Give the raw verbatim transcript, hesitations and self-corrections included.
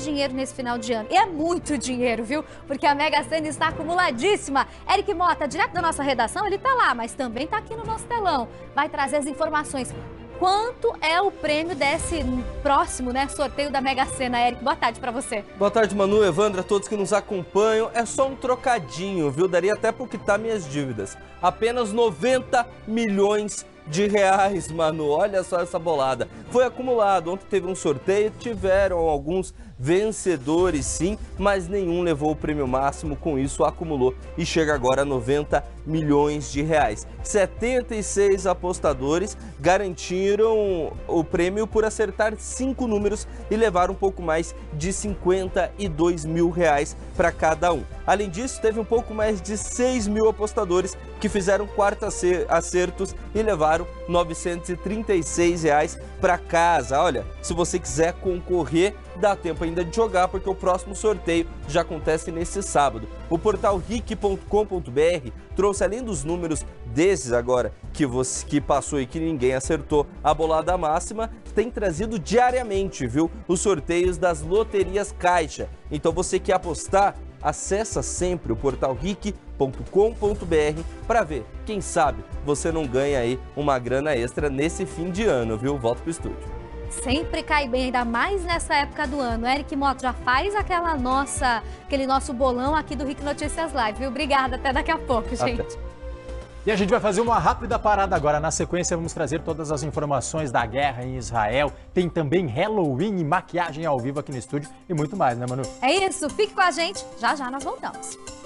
dinheiro nesse final de ano. E é muito dinheiro, viu? Porque a Mega Sena está acumuladíssima. Eric Mota, direto da nossa redação, ele tá lá, mas também tá aqui no nosso telão. Vai trazer as informações. Quanto é o prêmio desse próximo, né, sorteio da Mega Sena, Eric? Boa tarde pra você. Boa tarde, Manu, Evandro, a todos que nos acompanham. É só um trocadinho, viu? Daria até por quitar minhas dívidas. Apenas noventa milhões de reais, Manu. Olha só essa bolada. Foi acumulado. Ontem teve um sorteio, tiveram alguns vencedores, sim, mas nenhum levou o prêmio máximo. Com isso, acumulou e chega agora a noventa milhões de reais. setenta e seis apostadores garantiram o prêmio por acertar cinco números e levar um pouco mais de cinquenta e dois mil reais para cada um. Além disso, teve um pouco mais de seis mil apostadores que fizeram quatro acertos e levaram novecentos e trinta e seis reais para casa. Olha, se você quiser concorrer, dá tempo ainda de jogar, porque o próximo sorteio já acontece nesse sábado. O portal ric ponto com ponto br trouxe, além dos números desses agora que você que passou e que ninguém acertou a bolada máxima, tem trazido diariamente, viu, os sorteios das loterias Caixa. Então você que apostar, acessa sempre o portal ric ponto com ponto br para ver. Quem sabe você não ganha aí uma grana extra nesse fim de ano, viu? Volto pro estúdio. Sempre cai bem, ainda mais nessa época do ano. Eric Mota, já faz aquela nossa, aquele nosso bolão aqui do Ric Notícias Live, viu? Obrigada, até daqui a pouco, gente. Até. E a gente vai fazer uma rápida parada agora. Na sequência, vamos trazer todas as informações da guerra em Israel. Tem também Halloween e maquiagem ao vivo aqui no estúdio e muito mais, né, Manu? É isso, fique com a gente. Já já nós voltamos.